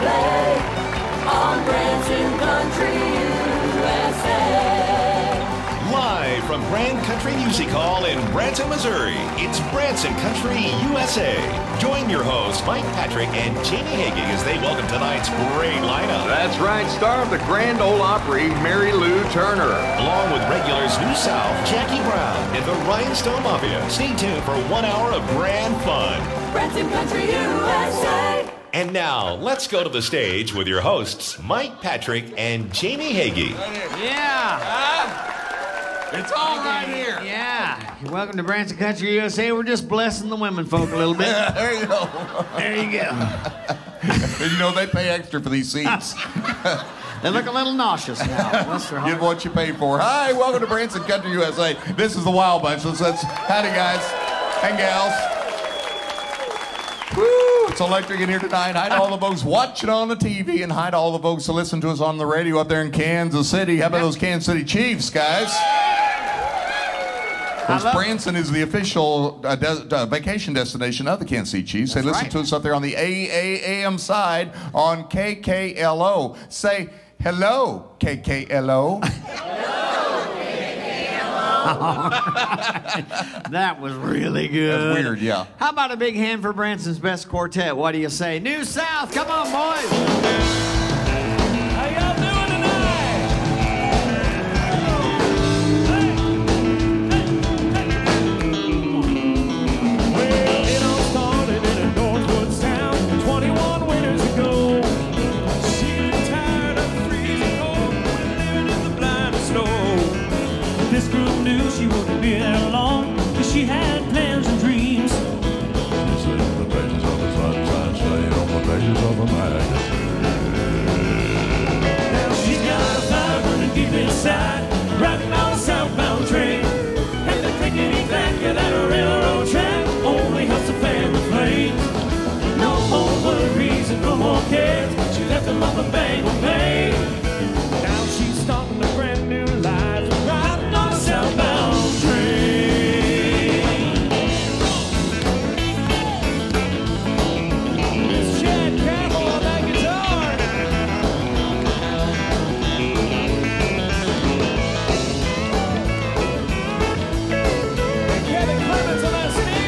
play on Branson Country USA. Live from Grand Country Music Hall in Branson, Missouri, it's Branson Country USA. Join your hosts, Mike Patrick and Jamie Hagee, as they welcome tonight's great lineup. That's right, star of the Grand Ole Opry, Mary Lou Turner. Along with regulars New South, Jackie Brown, and the Rhinestone Mafia. Stay tuned for 1 hour of grand fun. Branson Country USA. And now, let's go to the stage with your hosts, Mike Patrick and Jamie Hagee. Yeah. It's all right here. Yeah. Welcome to Branson Country USA. We're just blessing the women folk a little bit. There you go. There you go. You know, they pay extra for these seats. They look a little nauseous now. Bless their heart. Get what you pay for. Hi, welcome to Branson Country USA. This is the Wild Bunch. Let's howdy, guys and gals. Woo! It's electric in here tonight. Hi to all the folks watching on the TV, and hi to all the folks that listen to us on the radio up there in Kansas City. How about those Kansas City Chiefs, guys? Because Branson is the official vacation destination of the Kansas City Chiefs. They listen to us up there on the AAAM side on KKLO. Say hello, KKLO. That was really good. That's weird, yeah. How about a big hand for Branson's best quartet? What do you say? New South, come on, boys. How y'all doing tonight? Well, it all started in a Northwood town 21 winters ago. She was tired of freezing cold, living in the blind snow. This group knew she wouldn't be there long, cause she had plans and dreams. She's in the pages of the sunshine, staying on the pages of a magazine. Now she's got a fire burning deep inside, riding on a southbound train. And the clickety-clack of that railroad track only helps the fan the flames. No more worries and no more cares, she left them up and bang on Bay. Now she's starting a brand new life, riding on a southbound train. It's Chad Campbell on that guitar. And Kevin Clemens on that steel.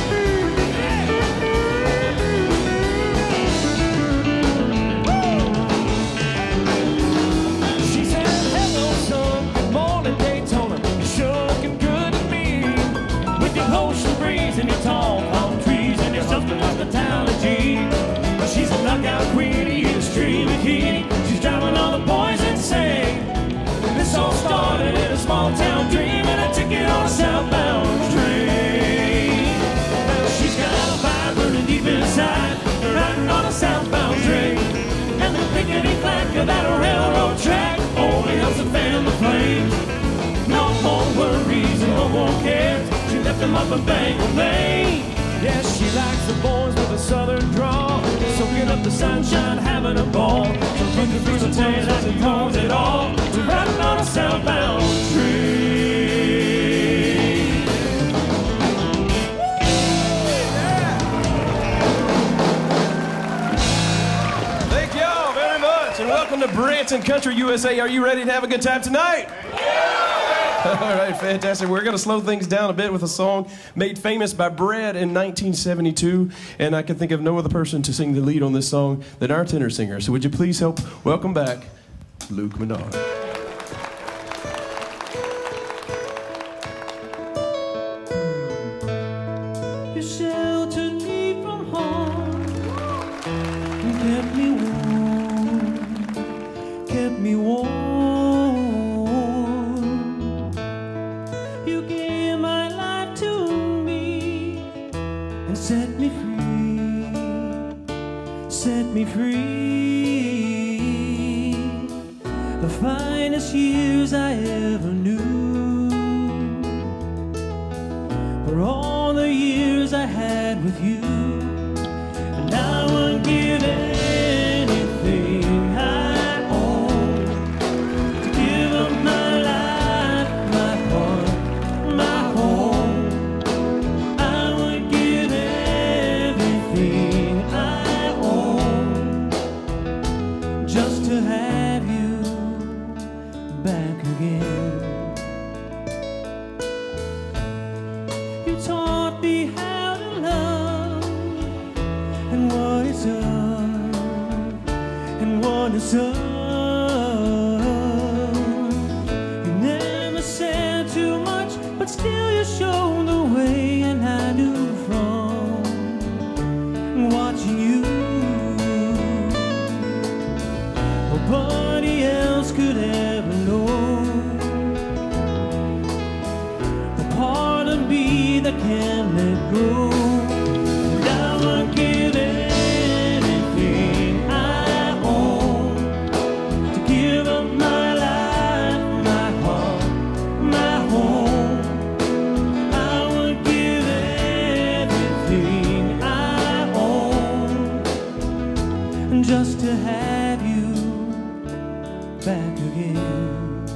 She said, hello, son, good morning, Daytona. You're sure looking good to me. With your ocean breeze and your tall palm trees and your southern hospitality. But she's a knockout queen, extreme and heat. She's driving all the boys insane. This all started in a small town dream and a ticket on a southbound train. Now she's got a fire burning deep inside, riding on a southbound train. And the clickety-clack of that railroad track only helps to fan the flames. No more worries and no more cares, she left them up and bang on Bay. Yes, she likes the boys with a southern drawl, soaking up the sunshine, having a ball. So looking through the days as he owns it all, to riding on a southbound train. Thank y'all very much, and welcome to Branson Country USA. Are you ready to have a good time tonight? All right, fantastic. We're going to slow things down a bit with a song made famous by Brad in 1972, and I can think of no other person to sing the lead on this song than our tenor singer. So would you please help welcome back Luke Menard. You sheltered me from harm, you kept me warm, kept me warm. You gave my life to me and set me free. The finest years I ever knew were all the years I had with you. And I would give anything I own to give up my life, my heart, my home. I would give everything I own is up and what is up. You never said too much, but still you showed the way, and I knew from watching you nobody else could ever know the part of me that can't let go. And I would give anything I own to give up my life, my heart, my home. I would give everything I own just to have you back again.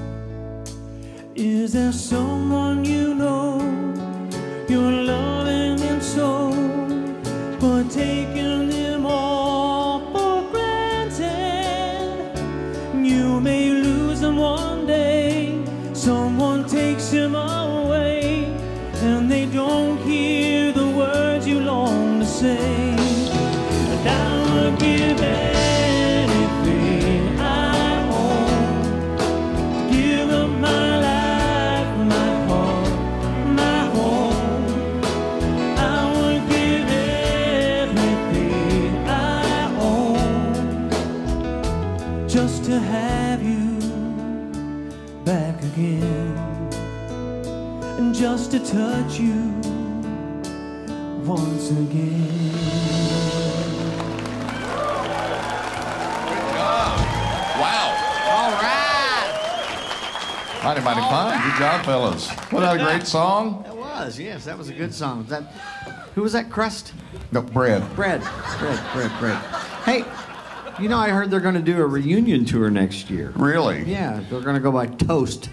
Is there someone you know you're loving and so, but taking them all for granted? You may lose them one day, someone takes them away, and they don't hear the words you long to say. And I would give anything I own, give up my life, my heart, my home. I would give everything I own just to have you back again, and just to touch you once again. Wow. All right. Mighty fine. Good job, fellas. What a great song. That was, yes, that was a good song. Was that, who was that? Crust? No, bread. Bread. Hey, you know, I heard they're going to do a reunion tour next year. Really? Yeah, they're going to go by Toast.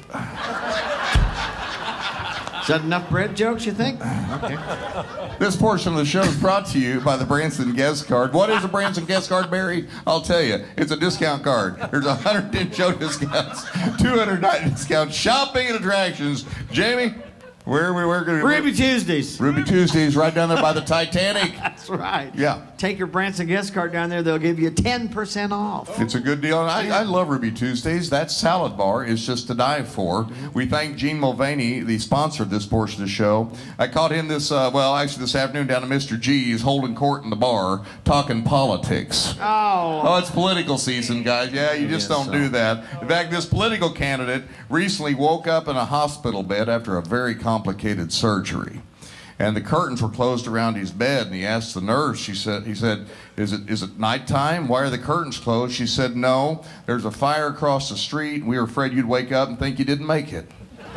Is that enough bread jokes, you think? Okay. This portion of the show is brought to you by the Branson guest card. What is a Branson guest card, Barry? I'll tell you. It's a discount card. There's 110 show discounts, 200 night discounts, shopping and attractions. Jamie, where are we going to... Ruby Tuesdays. Ruby Tuesdays, right down there by the Titanic. That's right. Yeah. Take your Branson guest card down there. They'll give you 10% off. It's a good deal. I love Ruby Tuesdays. That salad bar is just to die for. We thank Gene Mulvaney, the sponsor of this portion of the show. I caught him this afternoon down at Mr. G's, holding court in the bar, talking politics. Oh, it's political season, guys. Yeah, you just don't do that. In fact, this political candidate recently woke up in a hospital bed after a very complicated surgery. And the curtains were closed around his bed, and he asked the nurse, he said, is it nighttime? Why are the curtains closed? She said, no, there's a fire across the street, and we were afraid you'd wake up and think you didn't make it.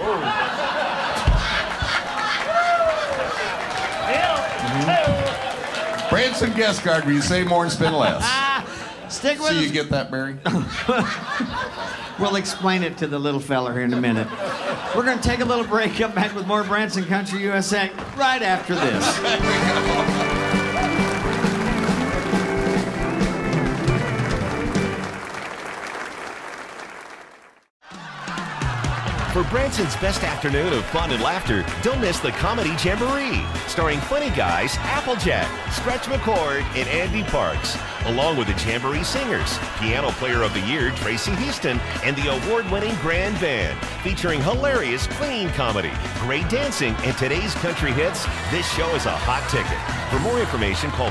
Branson guest card, where you save more and spend less. Stick with us. So you get that, Barry? We'll explain it to the little fella here in a minute. We're going to take a little break, come back with more Branson Country USA right after this. For Branson's best afternoon of fun and laughter, don't miss the Comedy Jamboree, starring funny guys Applejack, Stretch McCord, and Andy Parks, along with the Jamboree singers, Piano Player of the Year Tracy Houston, and the award-winning Grand Band, featuring hilarious clean comedy, great dancing, and today's country hits. This show is a hot ticket. For more information, call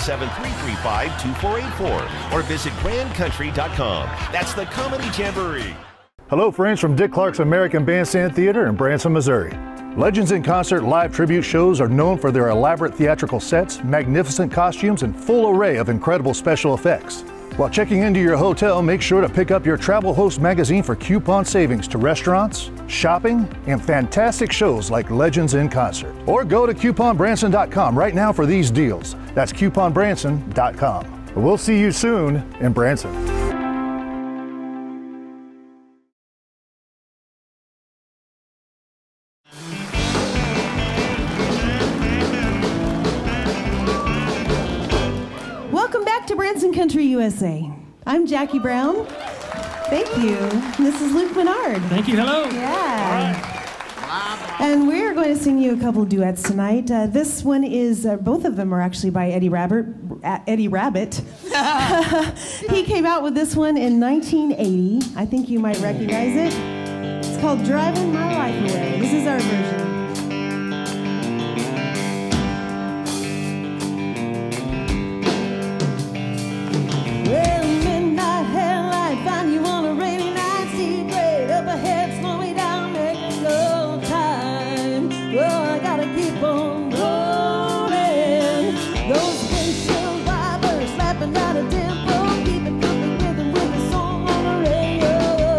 417-335-2484 or visit grandcountry.com. That's the Comedy Jamboree. Hello, friends from Dick Clark's American Bandstand Theater in Branson, Missouri. Legends in Concert live tribute shows are known for their elaborate theatrical sets, magnificent costumes, and full array of incredible special effects. While checking into your hotel, make sure to pick up your Travel Host magazine for coupon savings to restaurants, shopping, and fantastic shows like Legends in Concert. Or go to couponbranson.com right now for these deals. That's couponbranson.com. We'll see you soon in Branson. Branson Country USA. I'm Jackie Brown. Thank you. And this is Luke Menard. Thank you. Hello. Yeah. All right. And we're going to sing you a couple duets tonight. This one is, both of them are actually by Eddie Rabbit. He came out with this one in 1980. I think you might recognize it. It's called Driving My Life Away. This is our version. Well, midnight headlight, find you on a rainy night, see great up ahead, slow me down, making no time. Well, I gotta keep on rolling. Those windshield wipers slapping out a tempo, keeping coming rhythm with the song on the radio.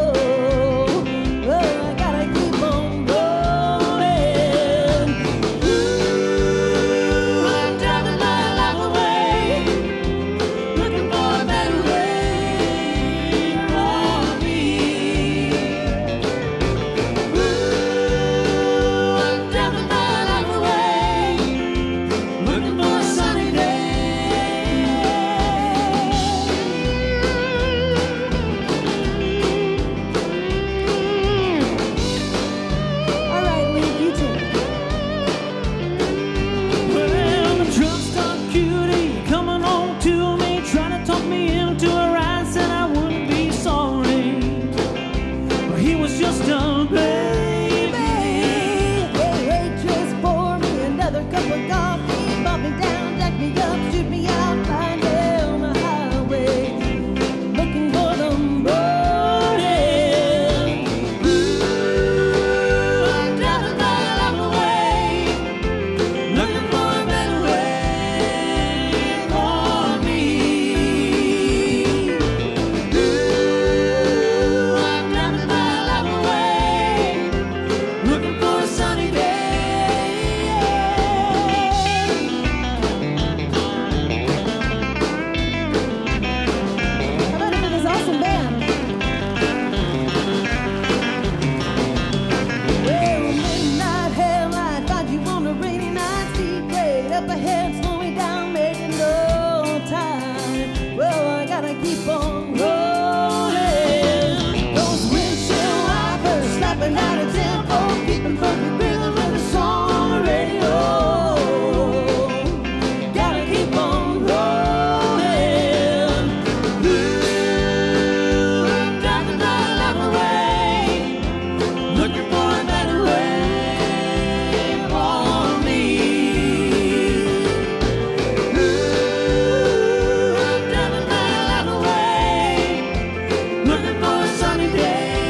Well, I gotta keep on rolling. Ooh, I'm driving my life away, looking for a better way for me. Ooh, I'm driving my life away, looking for a sunny day. All right, Lee, you too. Well, the truck stop cutie coming on to me, trying to talk me into a ride, said I wouldn't be sorry. But he was just a baby. Hey, waitress, pour me another cup of coffee, bump me down, jack me up, shoot me out, flying down the highway, looking for the morning. Ooh, I'm driving my life away, looking for a better way for me. Ooh, I'm driving my life away, looking for a sunny day. How about it for this awesome band? Well, midnight headlight, find you on a rainy night, speed great up ahead, slow me down, making no time. Well, I gotta keep on rolling. Those windshield wipers slapping out a tempo, keeping perfect rhythm with the song on the radio. Gotta keep on rolling. Ooh, I'm driving my life away, looking for a better way for me. Ooh, I'm driving my life away, looking for a sunny day.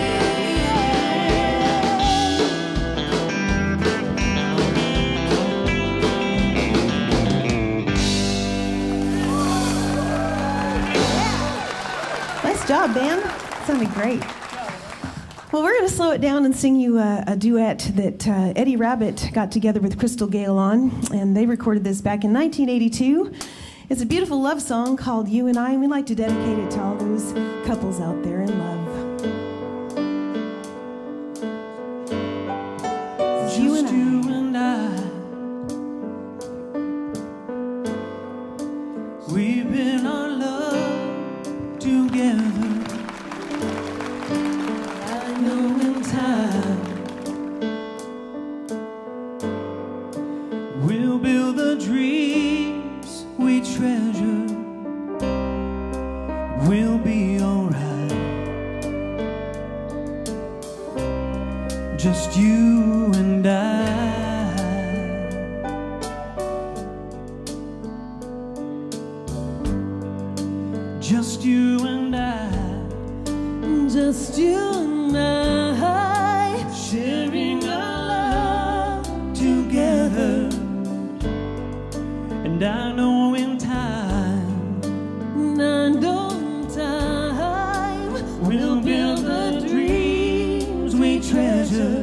Nice job, band. Sounded great. Well, we're going to slow it down and sing you a duet that Eddie Rabbit got together with Crystal Gale on, and they recorded this back in 1982. It's a beautiful love song called You and I, and we'd like to dedicate it to all those couples out there in love. It's you and I. We've been on love together. I know in time we'll build the dreams we treasure. We'll be alright. Just you and I. Just you and I, Just you and I, sharing our love together. And I know in time, we'll build the dreams we treasure.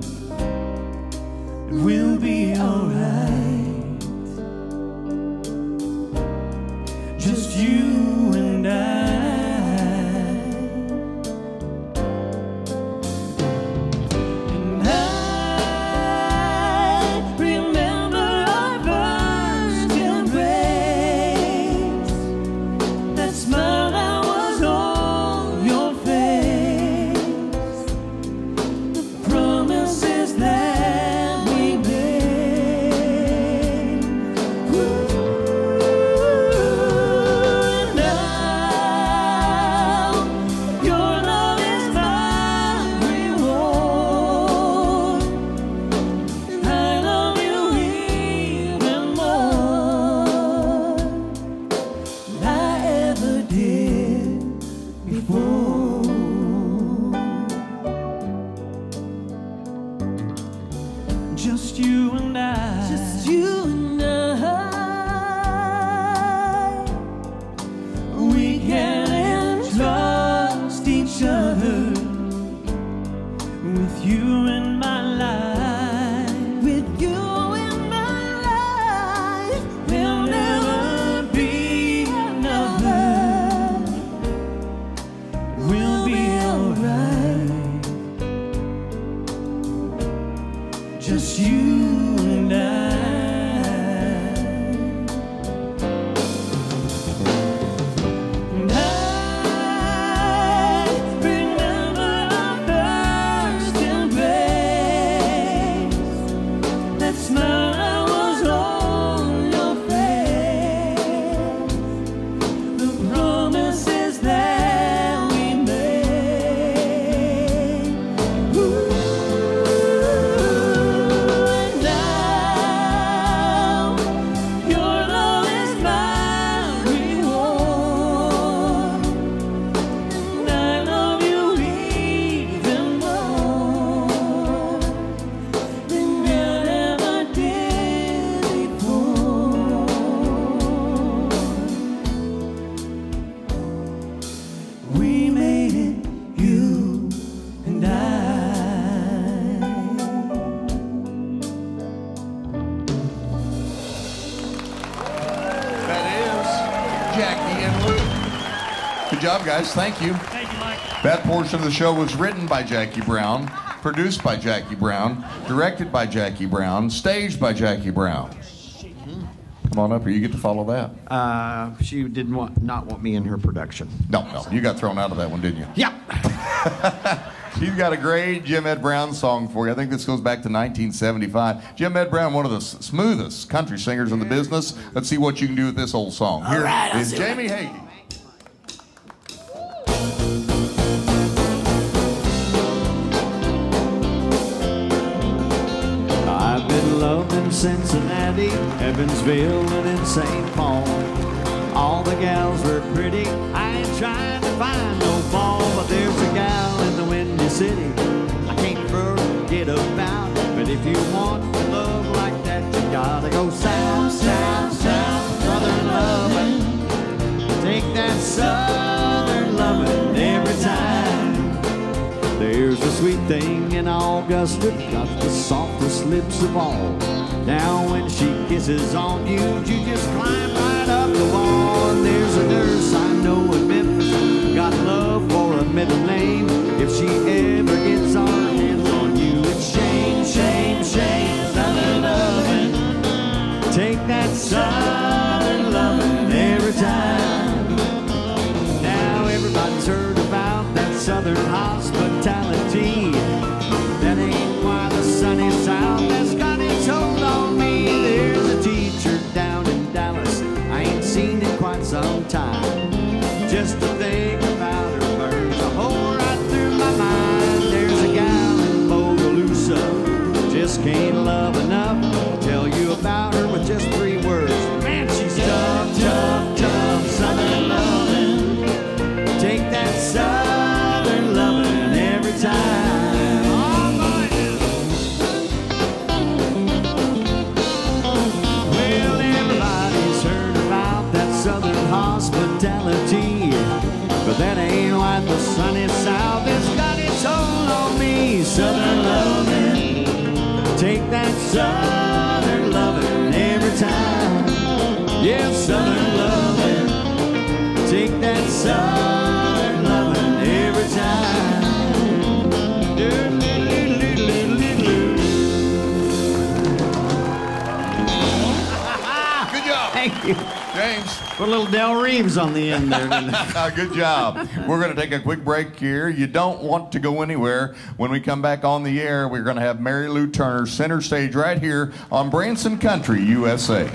We'll be alright. Just you and I. And I remember our first embrace, that smile that was on your face, the promises that Jackie and Lou. Good job, guys. Thank you. Thank you, Mike. That portion of the show was written by Jackie Brown, produced by Jackie Brown, directed by Jackie Brown, staged by Jackie Brown. Come on up here. You get to follow that. She didn't not want me in her production. No. You got thrown out of that one, didn't you? Yep. She's got a great Jim Ed Brown song for you. I think this goes back to 1975. Jim Ed Brown, one of the smoothest country singers in the business. Let's see what you can do with this old song. Here is Jamie Hagee. I've been loved in Cincinnati, Evansville, and in St. Paul. All the gals were pretty, I ain't trying to find no fault. But there's a gal in the Windy City I can't forget about. But if you want love like that, you gotta go south, south, south, southern lovin'. Take that southern lovin' every time. There's a sweet thing in Augusta, got the softest lips of all. Now when she kisses on you, you just climb right up the wall. And there's a nurse I know in Memphis, got love for a middle name. If she ever gets our hands on you, it's shame, shame, shame, southern lovin'. Take that southern lovin' every time. Now everybody's heard about that southern hospitality. That ain't why the sunny south has got its hold on me. There's a teacher down in Dallas I ain't seen in quite some time. Just to think about her burns a hole right through my mind. There's a gal in BCUSA, just can't love enough. Tell you about her with just 3 words. Man, she's tough, tough, tough, southern lovin'. Take that southern lovin' every time. Well, everybody's heard about that southern hospitality, but that ain't why the sunny south has got its hold on me. Southern lovin', take that southern lovin' every time. Yeah, southern lovin', take that southern lovin' every time. Good job. Thank you. James. Put a little Del Reeves on the end there, didn't I? Good job. We're going to take a quick break here. You don't want to go anywhere. When we come back on the air, we're going to have Mary Lou Turner center stage right here on Branson Country, USA.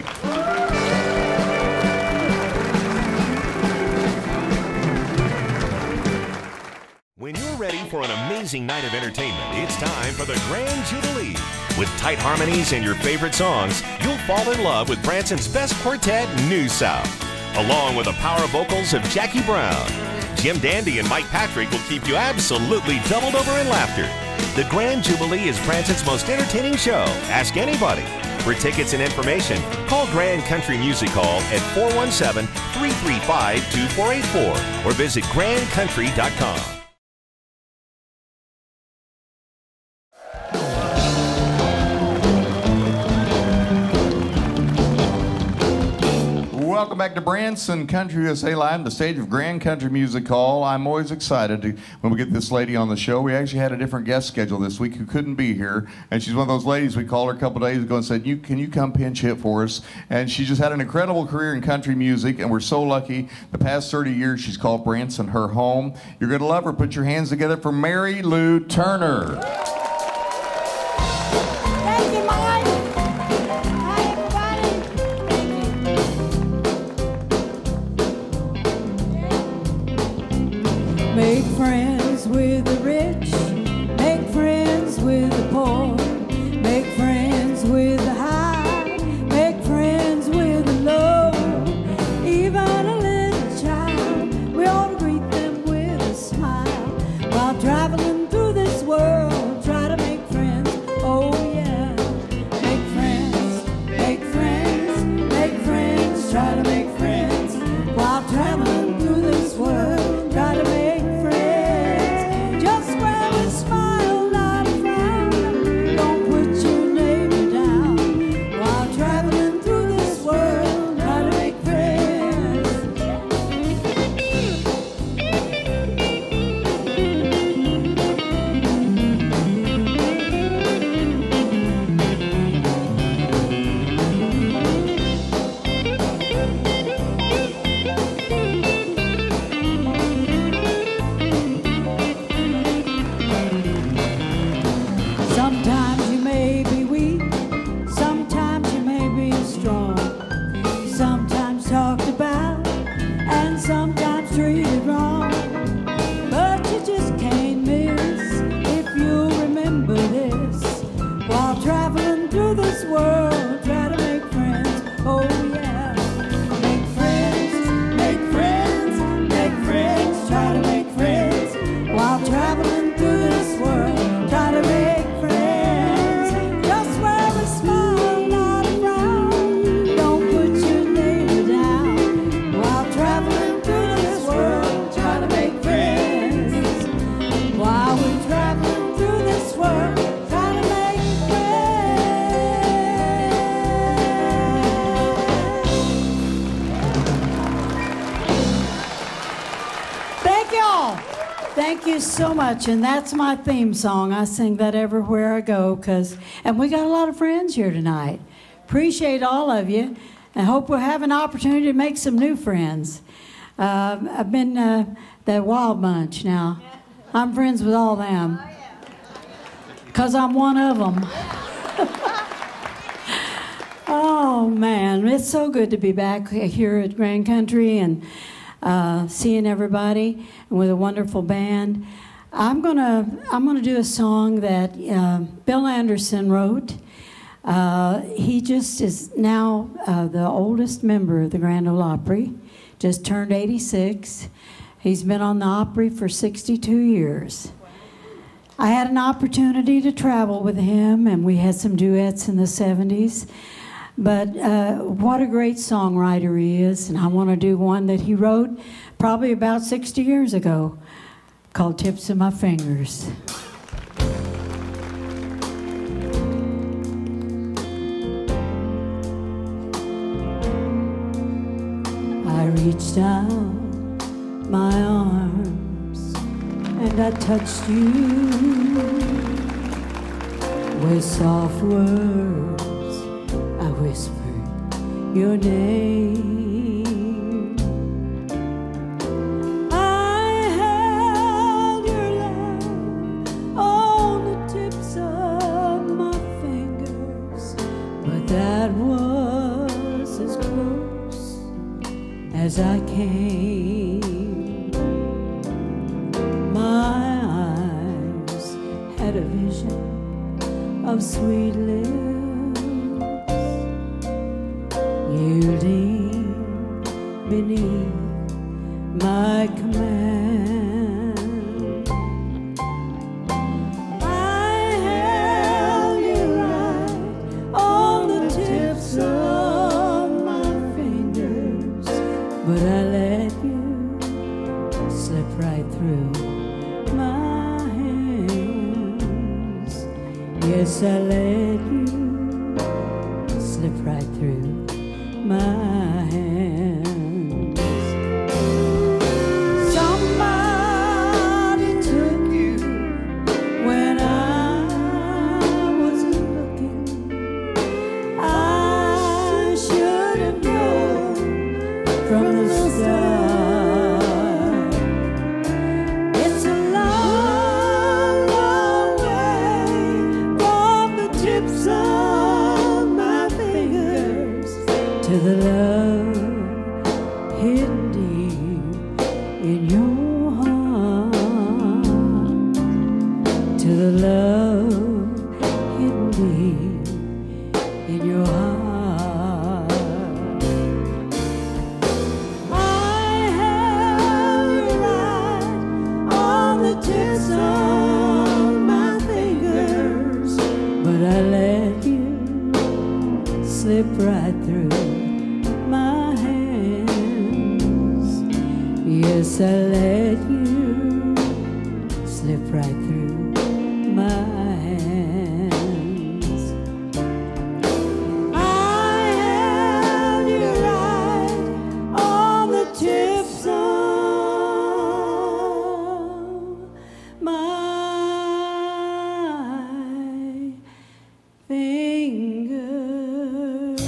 When you're ready for an amazing night of entertainment, it's time for the Grand Jubilee. With tight harmonies and your favorite songs, you'll fall in love with Branson's best quartet, New South. Along with the power vocals of Jackie Brown, Jim Dandy and Mike Patrick will keep you absolutely doubled over in laughter. The Grand Jubilee is Branson's most entertaining show. Ask anybody. For tickets and information, call Grand Country Music Hall at 417-335-2484 or visit grandcountry.com. Welcome back to Branson Country USA Live, the stage of Grand Country Music Hall. I'm always excited when we get this lady on the show. We actually had a different guest schedule this week who couldn't be here, and she's one of those ladies we called her a couple days ago and said, can you come pinch hit for us? And she just had an incredible career in country music, and we're so lucky. The past 30 years, she's called Branson her home. You're going to love her. Put your hands together for Mary Lou Turner. Thank you, Mike. Hi, everybody. Make friends with the rich, make friends with the poor, make friends with the high, make friends with the low. Even a little child, we ought to greet them with a smile. While traveling through this world, try to make friends, oh yeah. Make friends, make friends, make friends, try to make friends. While traveling through this world, try to make friends. Just Thank y'all. Thank you so much. And that's my theme song. I sing that everywhere I go. And we got a lot of friends here tonight. Appreciate all of you. And hope we'll have an opportunity to make some new friends. I've been the Wild Bunch now. I'm friends with all them. Because I'm one of them. Oh, man. It's so good to be back here at Grand Country and seeing everybody and with a wonderful band. I'm gonna do a song that Bill Anderson wrote. He just is now the oldest member of the Grand Ole Opry. Just turned 86. He's been on the Opry for 62 years. I had an opportunity to travel with him, and we had some duets in the 70s. But what a great songwriter he is, and I want to do one that he wrote probably about 60 years ago called Tips of My Fingers. I reached out my arms and I touched you with soft words. I whispered your name. I held your love on the tips of my fingers, but that was as close as I came. My eyes had a vision of sweet lips. Yielding beneath my command, I held you right on the tips of my fingers, but I let you slip right through my hands. Yes, I let you slip right through my hands. Somebody took you when I wasn't looking. I should have known from the start. It's a long, long way from the tips of my fingers to the love hidden deep in your heart, to the love hidden deep in your heart. I held you right on the tips of my fingers, but I let you slip right through my hands. Yes, I let you slip right through my hands. I held you right on the tips of my fingers.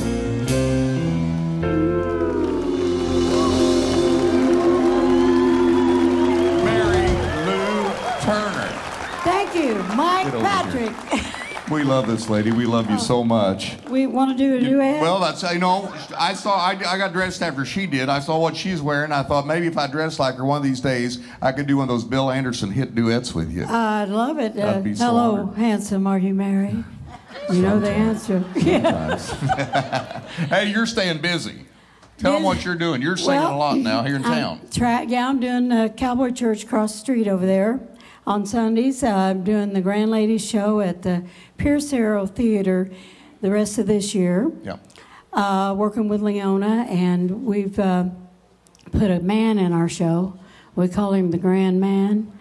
Thank you, Mike Patrick. We love this lady. We love you so much. We want to do a duet? Well, that's, I got dressed after she did. I saw what she's wearing. I thought maybe if I dressed like her one of these days, I could do one of those Bill Anderson hit duets with you. I'd love it. That'd be so hello, honored. handsome, are you married? You know the answer. Yeah. Hey, you're staying busy. Tell them what you're doing. You're singing a lot now here in town. I'm doing Cowboy Church across the street over there on Sundays. I'm doing the Grand Ladies show at the Pierce Arrow Theater the rest of this year. Yeah. Working with Leona, and we've put a man in our show. We call him the Grand Man.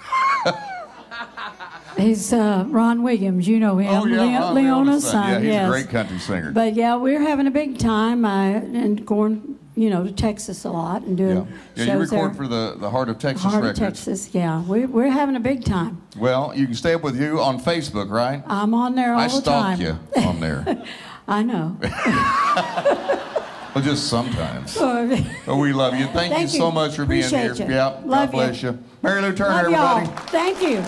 He's Ron Williams, you know him. Oh, yeah, Leona's son. Yeah, he's yes. a great country singer. But yeah, we're having a big time and going to Texas a lot and doing Yeah, you shows there. record for the Heart of Texas Heart Records. of Texas, yeah. We're having a big time. Well, you can stay up with you on Facebook, right? I'm on there all the time. I stalk you on there. I know. Well, just sometimes. Oh, But we love you. Thank you so much for being here. Appreciate you. Yeah, Love God bless you. Mary Lou Turner, Love everybody. y'all. Thank you.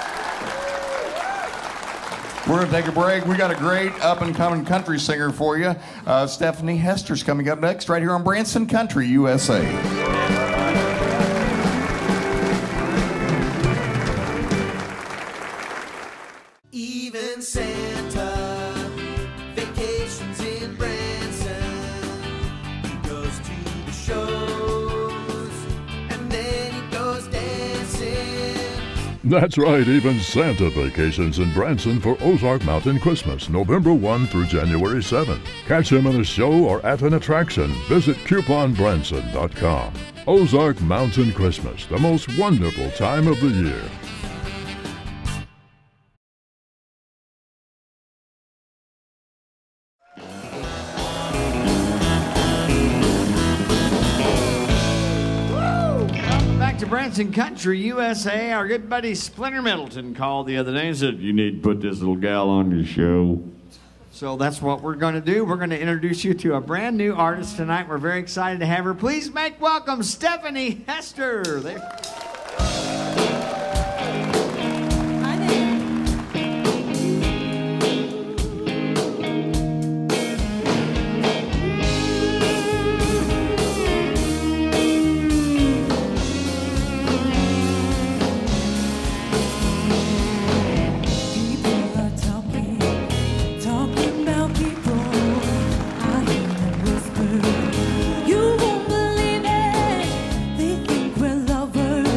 We're going to take a break. We got a great up-and-coming country singer for you. Stephanie Hester's coming up next right here on Branson Country, USA. Even Santa vacations in Branson. He goes to the shows and then he goes dancing. That's right, even Santa vacations in Branson for Ozark Mountain Christmas, November 1 through January 7. Catch him in a show or at an attraction. Visit couponbranson.com. Ozark Mountain Christmas, the most wonderful time of the year. Branson Country, USA. Our good buddy Splinter Middleton called the other day and said, you need to put this little gal on your show. So that's what we're going to do. We're going to introduce you to a brand new artist tonight. We're very excited to have her. Please make welcome Stephanie Hester. You won't believe it. They think we're lovers.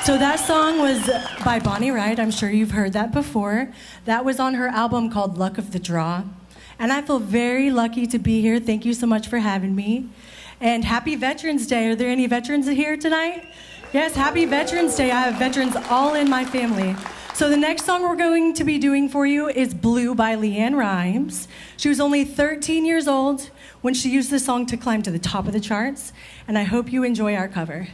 So that song was by Bonnie Wright. I'm sure you've heard that before. That was on her album called Luck of the Draw. And I feel very lucky to be here. Thank you so much for having me. And happy Veterans Day. Are there any veterans here tonight? Yes, happy Veterans Day. I have veterans all in my family. So the next song we're going to be doing for you is Blue by LeAnn Rimes. She was only 13 years old when she used this song to climb to the top of the charts. And I hope you enjoy our cover.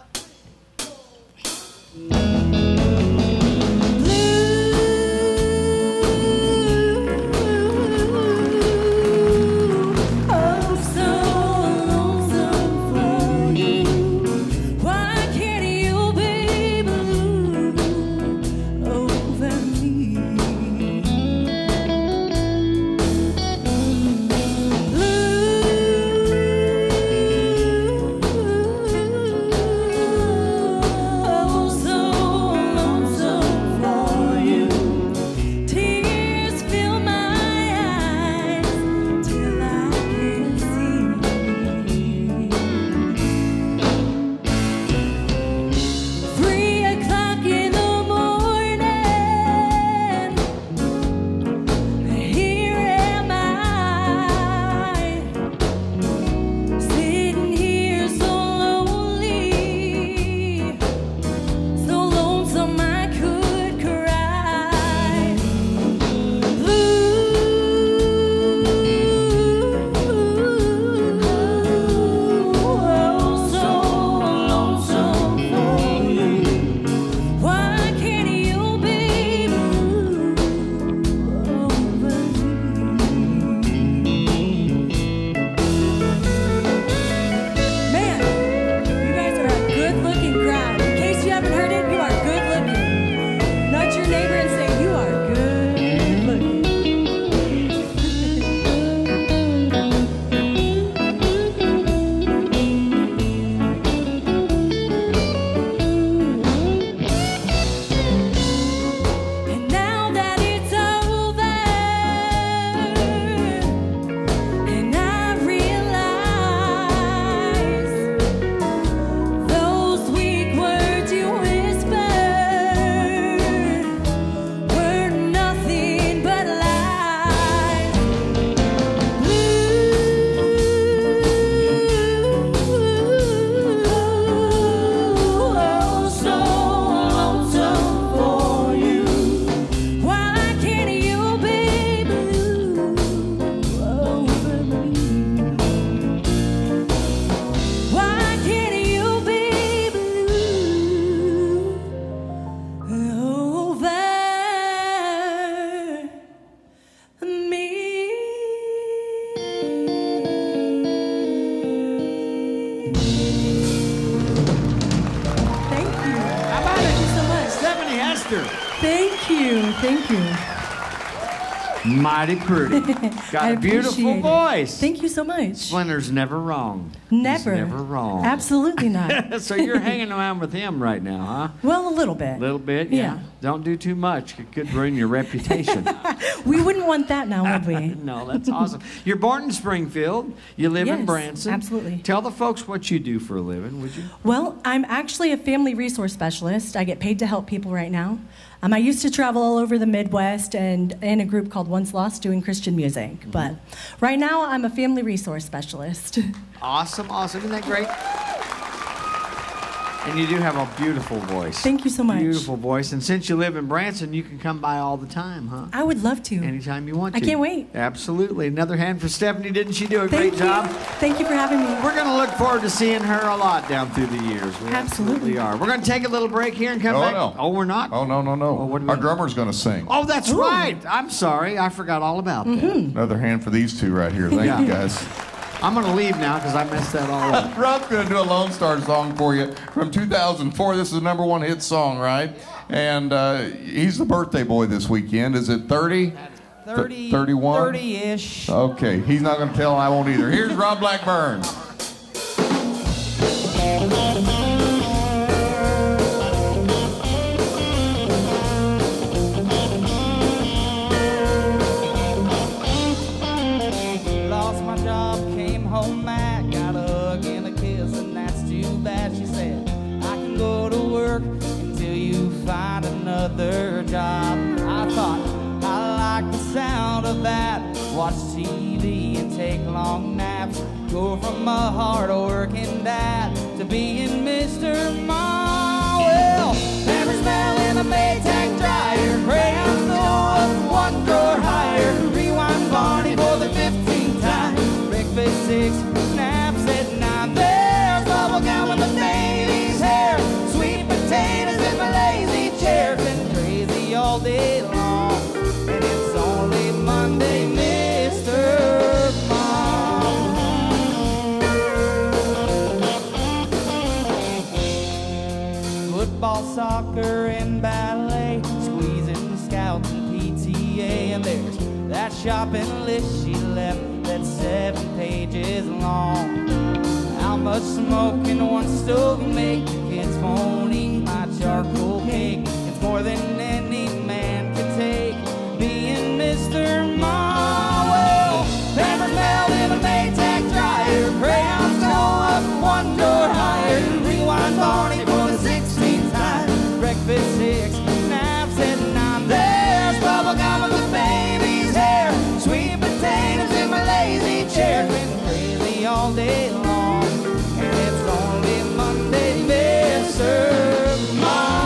Hester. Thank you. Thank you. Mighty pretty. Got a beautiful voice. Thank you so much. Splinter's never wrong. Never. He's never wrong. Absolutely not. So you're hanging around with him right now, huh? Well, a little bit. A little bit, yeah. Don't do too much. It could ruin your reputation. We wouldn't want that now, would we? No, that's awesome. You're born in Springfield. You live in Branson. Absolutely. Tell the folks what you do for a living, would you? Well, I'm actually a family resource specialist. I get paid to help people right now. I used to travel all over the Midwest and in a group called Once Lost doing Christian music. Mm-hmm. But right now, I'm a family resource specialist. Awesome, awesome. Isn't that great? And you do have a beautiful voice. Thank you so much. Beautiful voice. And since you live in Branson, you can come by all the time, huh? I would love to. Anytime you want to. I can't wait. Absolutely. Another hand for Stephanie. Didn't she do a great job? Thank you for having me. We're going to look forward to seeing her a lot down through the years. We absolutely are. We're going to take a little break here and come back. No. Oh, we're not? Oh, no. Well, our drummer's going to sing. Oh, that's right. I'm sorry. I forgot all about that. Another hand for these two right here. Thank you, guys. I'm going to leave now because I messed that all up. Rob's going to do a Lone Star song for you from 2004. This is a #1 hit song, right? And he's the birthday boy this weekend. Is it 30? 30. 31? 30-ish. Okay, he's not going to tell. I won't either. Here's Rob Blackburn. Home back, got a hug and a kiss, and that's too bad. She said, I can go to work and find another job. I thought I like the sound of that. Watch TV and take long naps. Go from a hard-working dad to being Mr. Mom. Well, never smell in a Maytag dryer. Crayons go up one drawer higher. Rewind Barney for the 15th time. Breakfast 6, naps at 9. There's bubble gum in the baby's hair. Sweet potatoes in my lazy chair. Been crazy all day long, and it's only Monday, Mr. Mom. Football, soccer, and ballet, squeezing scouts and PTA, and there's that shopping list she left that's 7 pages long. How much smoke can one stove make? The kids won't eat my charcoal cake. It's more than any man can take, being Mr. Mom. Well, paper's melt in a Maytag dryer. Crayons go up one drawer higher. Rewind Barney for the 16th time. Breakfast 6, naps at 9. There's bubble gum in the baby's hair. Sweet potatoes in my lazy chair. Been crazy all day long, and it's only Monday, Mr. Mom.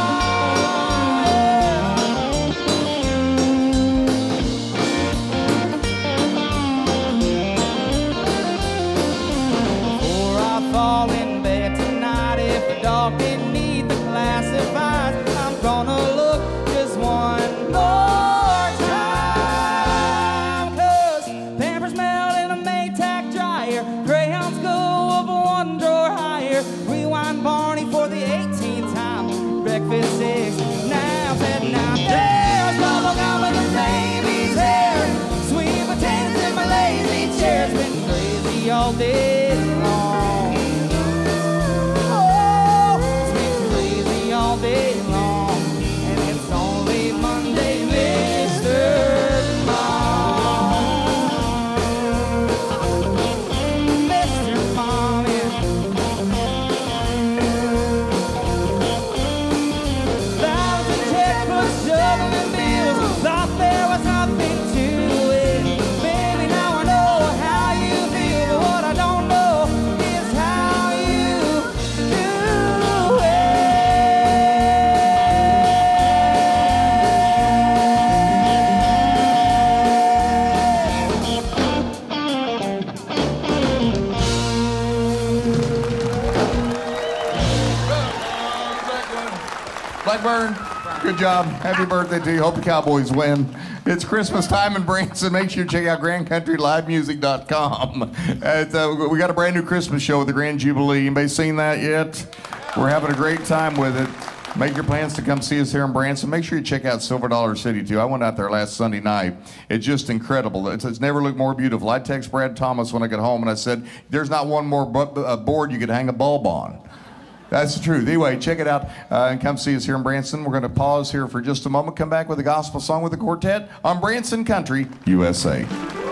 Before I fall in bed tonight, if the dog didn't need the classifieds, I'm gonna look just one more time. 'Cause Pampers melt in a Maytag dryer. Crayons go up one drawer higher. Rewind Barney for the 18th time. Breakfast 6, naps at 9. There's bubble gum in the baby's hair. Sweet potatoes in my lazy chair. It's been crazy all day long. Oh, it's been crazy all day long, and it's only Monday, Mr. Mom. Mr. Mom, yeah. Thousand checkbooks, juggling bills. Thought there was nothing to it. Baby, now I know how you feel. But what I don't know is how you do Blackburn, good job. Happy birthday to you. Hope the Cowboys win. It's Christmas time in Branson. Make sure you check out GrandCountryLiveMusic.com. We got a brand new Christmas show with the Grand Jubilee. Anybody seen that yet? We're having a great time with it. Make your plans to come see us here in Branson. Make sure you check out Silver Dollar City, too. I went out there last Sunday night. It's just incredible. It's never looked more beautiful. I text Brad Thomas when I got home, and I said, there's not one more board you could hang a bulb on. That's the truth. Anyway, check it out and come see us here in Branson. We're going to pause here for just a moment, come back with a gospel song with the quartet on Branson Country, USA.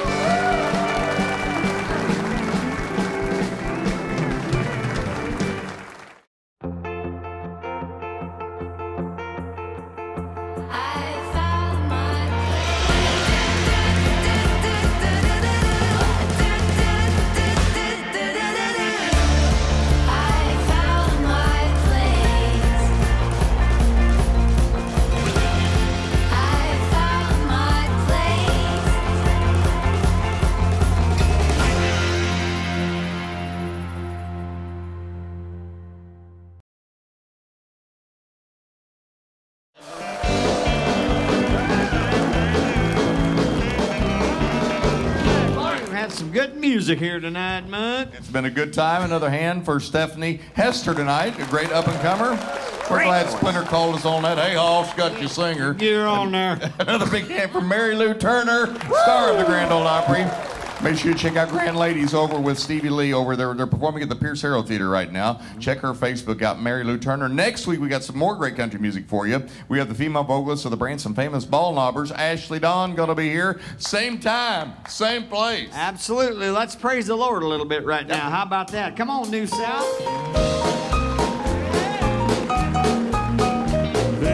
Some good music here tonight, Mud. It's been a good time. Another hand for Stephanie Hester tonight, a great up-and-comer. We're glad Splinter called us on that. Hey, Hall, she got your singer. You're on there. Another big hand for Mary Lou Turner, star of the Grand Ole Opry. Make sure you check out Grand Ladies over with Stevie Lee over there. They're performing at the Pierce Harrow Theater right now. Check her Facebook out, Mary Lou Turner. Next week, we got some more great country music for you. We have the female vocalist of the Branson famous Ball Knobbers, Ashley Dawn, going to be here. Same time, same place. Absolutely. Let's praise the Lord a little bit right now. How about that? Come on, New South.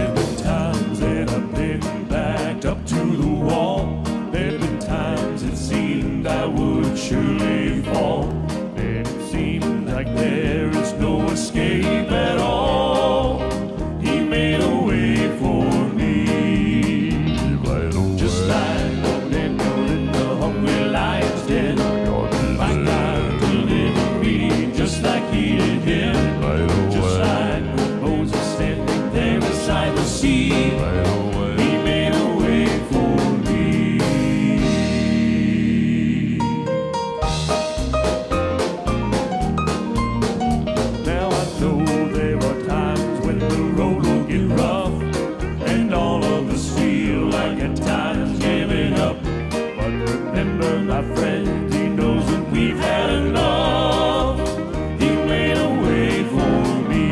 sea. He made a way for me. Now I know there are times when the road will get rough, and all of us feel like at times giving up. But remember, my friend, he knows that we've had enough. He made a way for me.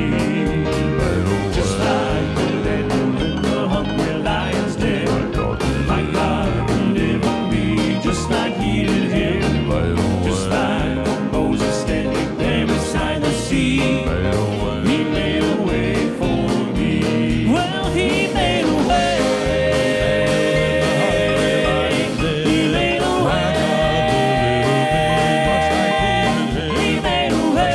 Just like the letter in the hungry lion's den. My God delivered me just like he did him. Just like Moses standing there beside the sea. He made a way for me. Well, he made a way. He made a way. He made a way.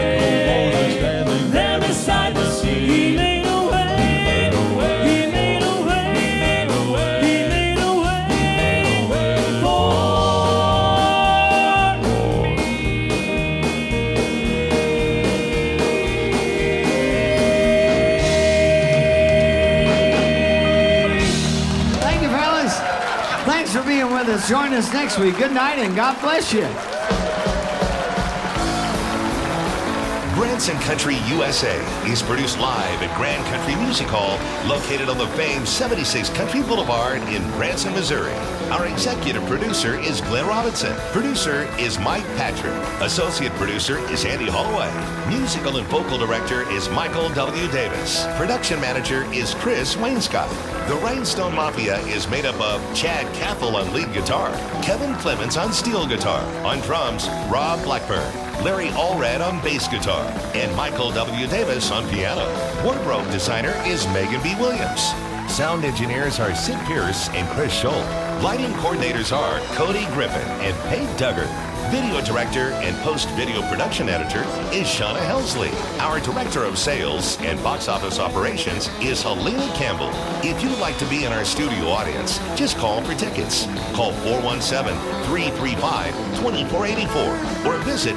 There beside the sea. He made a way. He made a way. He made a way for Thank you, fellas. Thanks for being with us. Join us next week. Good night and God bless you. Branson Country USA is produced live at Grand Country Music Hall, located on the famed 76 Country Boulevard in Branson, Missouri. Our executive producer is Glenn Robinson. Producer is Mike Patrick. Associate producer is Andy Holloway. Musical and vocal director is Michael W. Davis. Production manager is Chris Wainscott. The Rhinestone Mafia is made up of Chad Cathell on lead guitar, Kevin Clements on steel guitar, on drums, Rob Blackburn, Larry Allred on bass guitar, and Michael W. Davis on piano. Wardrobe designer is Megan B. Williams. Sound engineers are Sid Pierce and Chris Scholl. Lighting coordinators are Cody Griffin and Paige Duggar. Video director and post-video production editor is Shauna Helsley. Our director of sales and box office operations is Helena Campbell. If you'd like to be in our studio audience, just call for tickets. Call 417-335-2484 or visit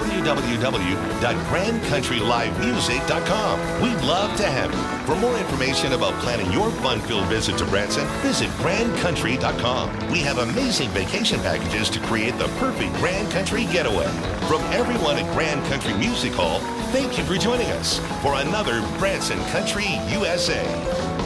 www.grandcountrylivemusic.com. We'd love to have you. For more information about planning your fun-filled visit to Branson, visit grandcountry.com. We have amazing vacation packages to create the perfect Grand Country getaway. From everyone at Grand Country Music Hall, thank you for joining us for another Branson Country USA.